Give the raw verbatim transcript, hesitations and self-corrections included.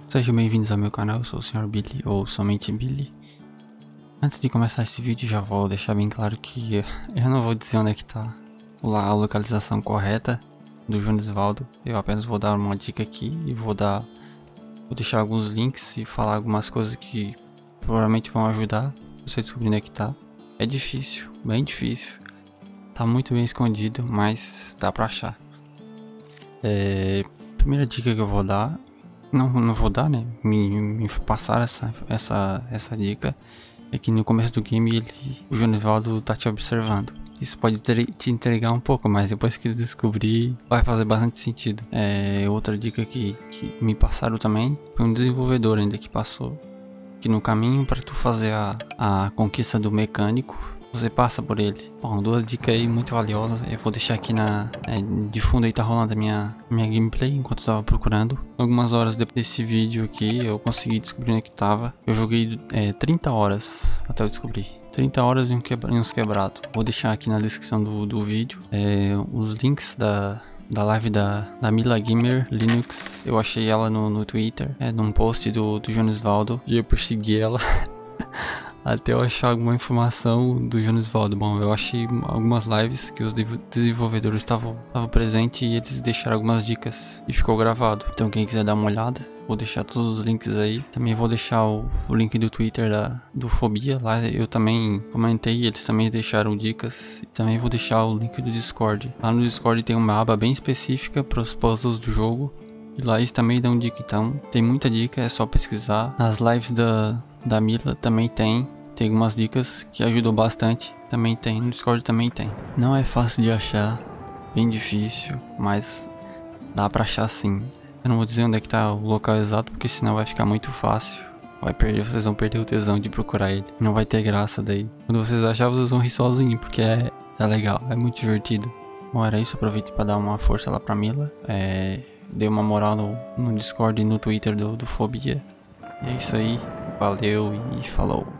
Sejam bem-vindos ao meu canal, eu sou o senhor Billy, ou somente Billy. Antes de começar esse vídeo, já vou deixar bem claro que eu não vou dizer onde é que tá a localização correta do Jonisvaldo. Eu apenas vou dar uma dica aqui e vou dar, vou deixar alguns links e falar algumas coisas que provavelmente vão ajudar você a descobrir onde é que tá. É difícil, bem difícil, tá muito bem escondido, mas dá pra achar. É, primeira dica que eu vou dar, não, não vou dar, né, me, me passaram essa, essa, essa dica, é que no começo do game ele, o Jonisvaldo tá te observando. Isso pode ter, te entregar um pouco, mas depois que descobrir vai fazer bastante sentido. É, outra dica que, que me passaram também foi um desenvolvedor ainda que passou, que no caminho para tu fazer a, a conquista do mecânico, você passa por ele. Bom, duas dicas aí muito valiosas. Eu vou deixar aqui na é, de fundo aí, tá rolando a minha, minha gameplay enquanto eu tava procurando. Algumas horas depois desse vídeo aqui eu consegui descobrir onde é que tava. Eu joguei é, trinta horas até eu descobrir. trinta horas e, um quebra, e uns quebrados. Vou deixar aqui na descrição do, do vídeo é, os links da, da live da, da Mila Gamer Linux. Eu achei ela no, no Twitter, é, num post do, do Jonisvaldo, e eu persegui ela até eu achar alguma informação do Jonisvaldo. Bom, eu achei algumas lives que os desenvolvedores estavam presentes e eles deixaram algumas dicas e ficou gravado. Então quem quiser dar uma olhada, vou deixar todos os links aí. Também vou deixar o, o link do Twitter da, do Fobia. Lá eu também comentei, eles também deixaram dicas. E também vou deixar o link do Discord. Lá no Discord tem uma aba bem específica para os puzzles do jogo. E lá eles também dão dica, então tem muita dica, é só pesquisar. Nas lives da, da Mila também tem. Tem algumas dicas que ajudam bastante. Também tem, no Discord também tem. Não é fácil de achar, bem difícil, mas dá pra achar sim. Eu não vou dizer onde é que tá o local exato, porque senão vai ficar muito fácil. Vai perder, vocês vão perder o tesão de procurar ele. Não vai ter graça daí. Quando vocês acharem, vocês vão rir sozinho, porque é, é legal, é muito divertido. Bom, era isso. Aproveitei pra dar uma força lá pra Mila. É, dei uma moral no, no Discord e no Twitter do, do Fobia. E é isso aí. Valeu e falou.